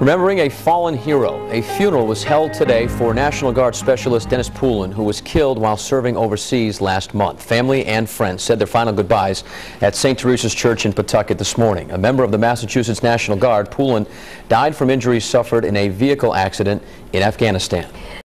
Remembering a fallen hero, a funeral was held today for National Guard Specialist Dennis Poulin, who was killed while serving overseas last month. Family and friends said their final goodbyes at St. Teresa's Church in Pawtucket this morning. A member of the Massachusetts National Guard, Poulin died from injuries suffered in a vehicle accident in Afghanistan.